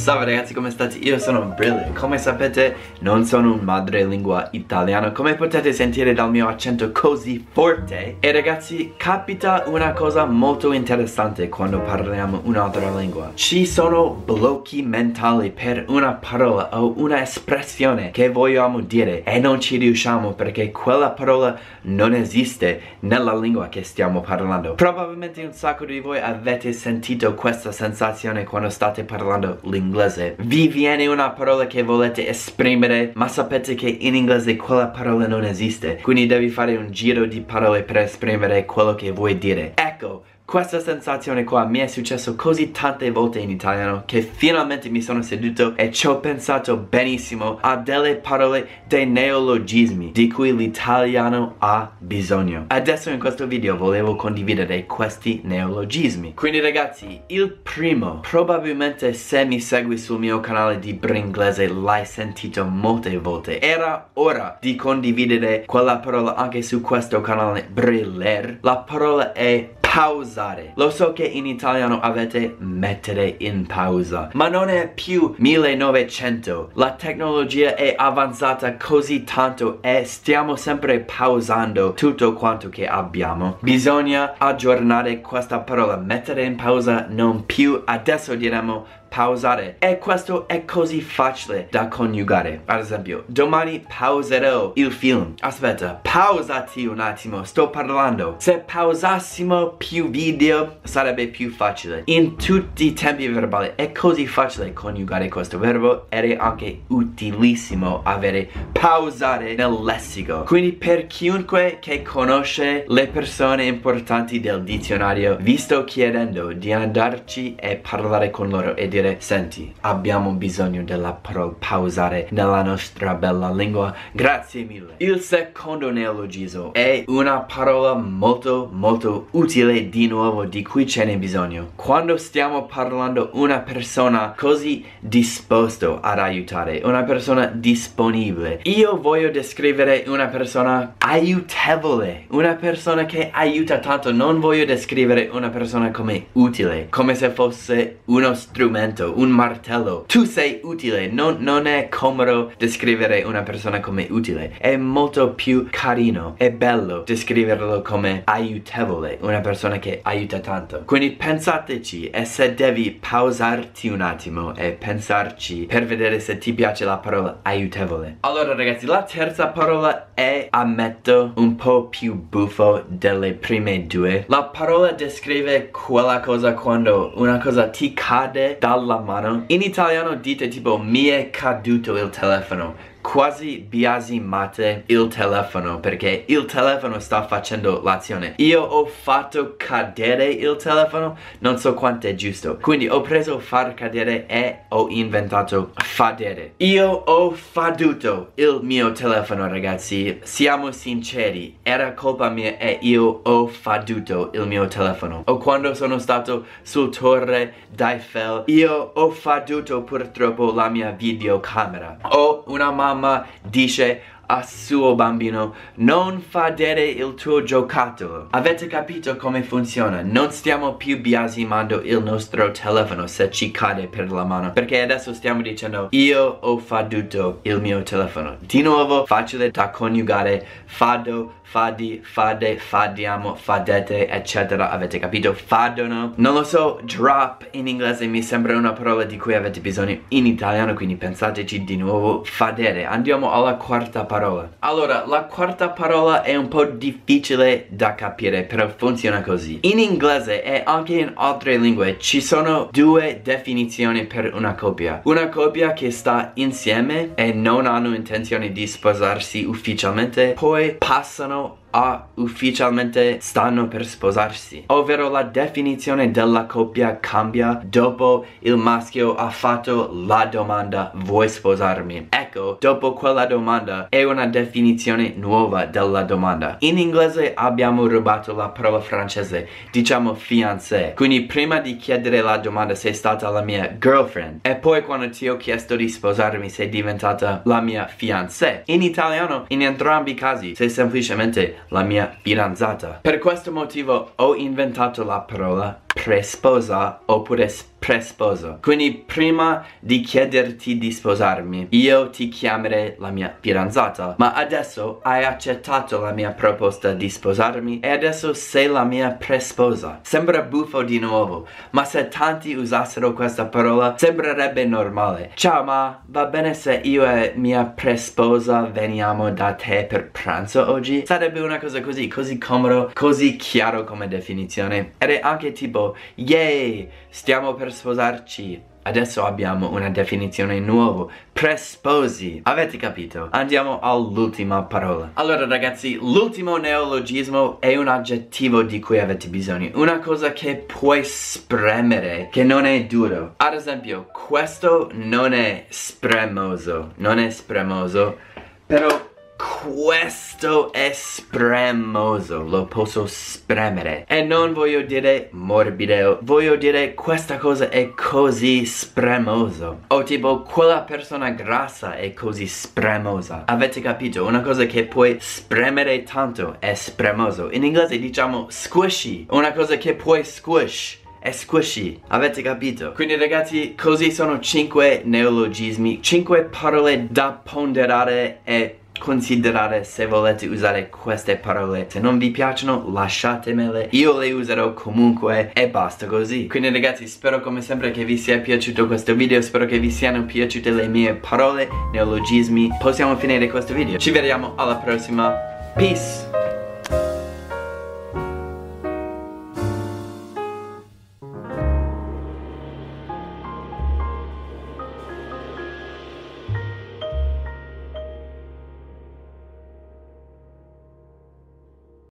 Salve ragazzi, come state? Io sono Brille. Come sapete non sono un madrelingua italiano, come potete sentire dal mio accento così forte. E ragazzi, capita una cosa molto interessante quando parliamo un'altra lingua. Ci sono blocchi mentali per una parola o una espressione che vogliamo dire e non ci riusciamo perché quella parola non esiste nella lingua che stiamo parlando. Probabilmente un sacco di voi avete sentito questa sensazione quando state parlando l'inglese. Vi viene una parola che volete esprimere, ma sapete che in inglese quella parola non esiste, quindi devi fare un giro di parole per esprimere quello che vuoi dire. Ecco, questa sensazione qua mi è successo così tante volte in italiano che finalmente mi sono seduto e ci ho pensato benissimo a delle parole, dei neologismi di cui l'italiano ha bisogno. Adesso in questo video volevo condividere questi neologismi. Quindi ragazzi, il primo, probabilmente se mi segui sul mio canale di Bringlese l'hai sentito molte volte. Era ora di condividere quella parola anche su questo canale Briller. La parola è pausare. Lo so che in italiano avete mettere in pausa, ma non è più 1900. La tecnologia è avanzata così tanto e stiamo sempre pausando tutto quanto che abbiamo. Bisogna aggiornare questa parola, mettere in pausa, non più. Adesso diremo pausare, e questo è così facile da coniugare. Ad esempio, domani pauserò il film. Aspetta, pausati un attimo, sto parlando. Se pausassimo più video sarebbe più facile. In tutti i tempi verbali è così facile coniugare questo verbo ed è anche utilissimo avere pausare nel lessico. Quindi per chiunque che conosce le persone importanti del dizionario, vi sto chiedendo di andarci e parlare con loro e dire: senti, abbiamo bisogno della parola pausare nella nostra bella lingua, grazie mille. Il secondo neologismo è una parola molto utile di nuovo, di cui ce n'è bisogno quando stiamo parlando una persona così disposto ad aiutare, una persona disponibile. Io voglio descrivere una persona aiutevole, una persona che aiuta tanto. Non voglio descrivere una persona come utile, come se fosse uno strumento, un martello. Tu sei utile. Non è comodo descrivere una persona come utile. È molto più carino e bello descriverlo come aiutevole, una persona che aiuta tanto. Quindi pensateci, e se devi pausarti un attimo e pensarci per vedere se ti piace la parola aiutevole. Allora ragazzi, la terza parola è, ammetto, un po' più buffo delle prime due. La parola descrive quella cosa quando una cosa ti cade dalla mano. In italiano dite tipo mi è caduto il telefono, quasi biasimate il telefono perché il telefono sta facendo l'azione. Io ho fatto cadere il telefono, non so quanto è giusto, quindi ho preso far cadere e ho inventato fadere. Io ho faduto il mio telefono ragazzi, siamo sinceri, era colpa mia e io ho faduto il mio telefono. O quando sono stato sul torre d'Eiffel, io ho faduto purtroppo la mia videocamera. O una mamma dice a suo bambino: non fadere il tuo giocattolo. Avete capito come funziona? Non stiamo più biasimando il nostro telefono se ci cade per la mano, perché adesso stiamo dicendo io ho faduto il mio telefono. Di nuovo, facile da coniugare: fado, fadi, fade, fadiamo, fadete, eccetera. Avete capito? Fadono. Non lo so, drop in inglese mi sembra una parola di cui avete bisogno in italiano, quindi pensateci di nuovo. Fadere. Andiamo alla quarta parola. Allora, la quarta parola è un po' difficile da capire, però funziona così. In inglese e anche in altre lingue ci sono due definizioni per una coppia. Una coppia che sta insieme e non hanno intenzione di sposarsi ufficialmente, poi passano a ufficialmente stanno per sposarsi, ovvero la definizione della coppia cambia dopo il maschio ha fatto la domanda: vuoi sposarmi? Ecco, dopo quella domanda è una definizione nuova della domanda. In inglese abbiamo rubato la parola francese, diciamo fiancé. Quindi prima di chiedere la domanda sei stata la mia girlfriend e poi quando ti ho chiesto di sposarmi sei diventata la mia fiancé. In italiano in entrambi i casi sei semplicemente la mia fidanzata. Per questo motivo ho inventato la parola presposa oppure presposo. Quindi prima di chiederti di sposarmi, io ti chiamerei la mia fidanzata. Ma adesso hai accettato la mia proposta di sposarmi e adesso sei la mia presposa. Sembra buffo di nuovo, ma se tanti usassero questa parola sembrerebbe normale. Ciao, ma va bene se io e mia presposa veniamo da te per pranzo oggi? Sarebbe una cosa così comodo, così chiaro come definizione. Ed è anche tipo, yay, stiamo per sposarci. Adesso abbiamo una definizione nuova, presposi. Avete capito? Andiamo all'ultima parola. Allora ragazzi, l'ultimo neologismo è un aggettivo di cui avete bisogno. Una cosa che puoi spremere, che non è duro. Ad esempio, questo non è spremoso. Non è spremoso, però questo è spremoso, lo posso spremere. E non voglio dire morbido, voglio dire questa cosa è così spremoso. O tipo quella persona grassa è così spremosa. Avete capito? Una cosa che puoi spremere tanto è spremoso. In inglese diciamo squishy. Una cosa che puoi squish è squishy, avete capito? Quindi ragazzi, così sono 5 neologismi, 5 parole da ponderare e considerare se volete usare queste parole. Se non vi piacciono lasciatemele, io le userò comunque e basta così. Quindi ragazzi, spero come sempre che vi sia piaciuto questo video, spero che vi siano piaciute le mie parole, neologismi. Possiamo finire questo video, ci vediamo alla prossima, peace!